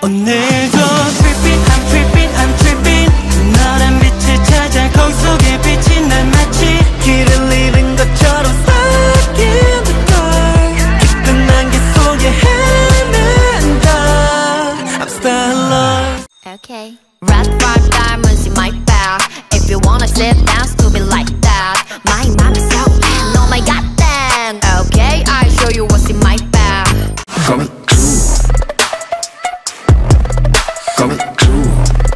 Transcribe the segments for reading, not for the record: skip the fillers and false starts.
오늘도 tripping I'm tripping I'm tripping 너란 빛을 찾아 거울 속에 비친 난 마치 길을 잃은 것처럼 stuck in the dark 깊은 안개 속에 헤맨다 I'm still lost. Okay. Red 5 diamonds in my bag. If you wanna sit down, stupid like that. My mom is so bad, oh my god damn. Okay, I'll show you what's in my bag. Coming true. Coming true.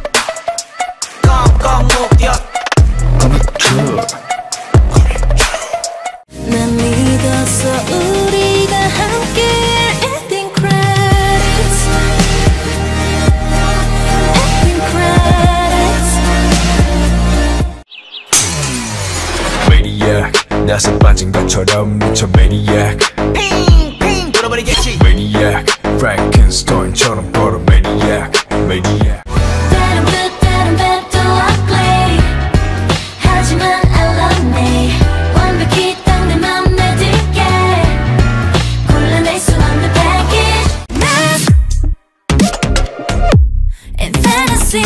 Coming true. 난 믿었어 우리가 함께 ending credits. Ending credits. Maniac 나서 빠진 것처럼 미쳐 Maniac 핑핑 돌아버리겠지 Maniac Frankenstein처럼 걸어 Maniac Maniac 다른 빛도 ugly. 하지만 I love me. 완벽히 딱 내 맘에 들게 골라낼 수 없는 package. 난 in fantasy.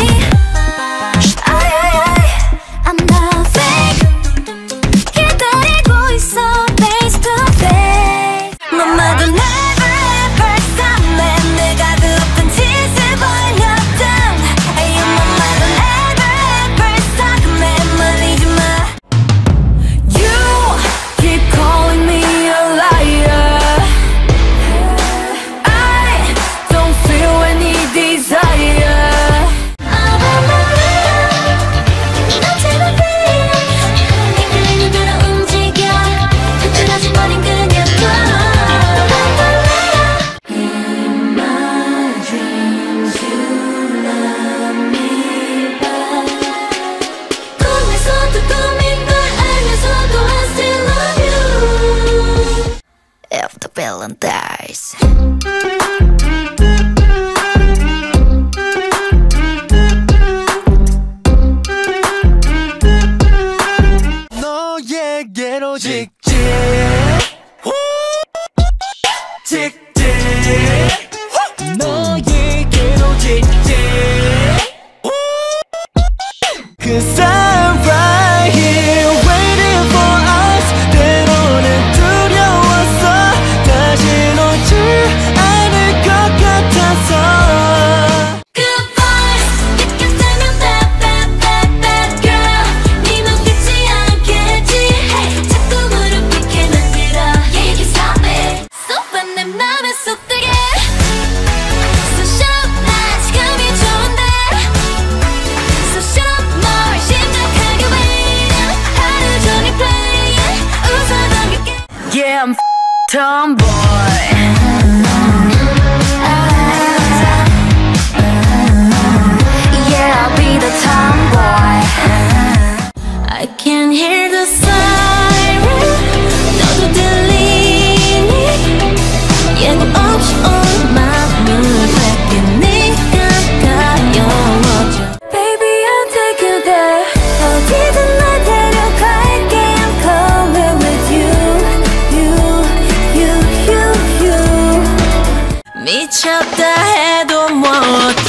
I'm not fake. 기다리고 있어 face to face. 너마저 never ever stop me. 내가 그 어떤 짓을 벌였든 너마저 never ever stop me. 말리지 마. You keep calling me a liar. I don't feel any desire. If the villain dies. 너에게로 직진 직진 너에게로 직진 Cause I'm right here waiting for us 때로는 두려웠어 다시 놓지 않을 것 같아서 Goodbye. 느꼈다면 bad bad bad bad girl. 네 놓치지 않겠지. 자꾸 무릎 꿇게 만들어. Yeah, you stop it. So bad 내 맘에 쏙 들게. So shut up 나 지금이 좋은데. So shut up 널 심각하게 waiting. 하루 종일 playing. 웃어 넘길게. Yeah, I'm tomboy. Yeah, I'll be the tomboy. I can hear the siren. 너도 들리니? 예고 없이 온 맘을 뺏긴 네가 가여워져. Baby, I'll take you there. 어디든 날 데려갈게. I'm coming with you. 미쳤다 해도 뭐 어때?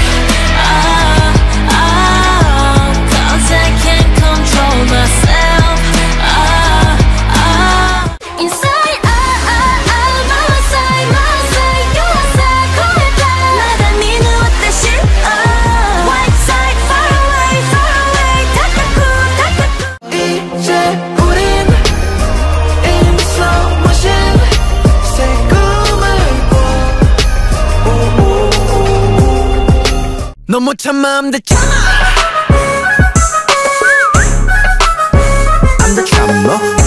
Cause I can't control myself. Inside, my side, you are psychopath. 나가 네 눈빛이 White side, far away, 탁탁구. 이제 우린 in slow motion 새 꿈을 꿔 너무 참 마음 됐잖아 I'm the trouble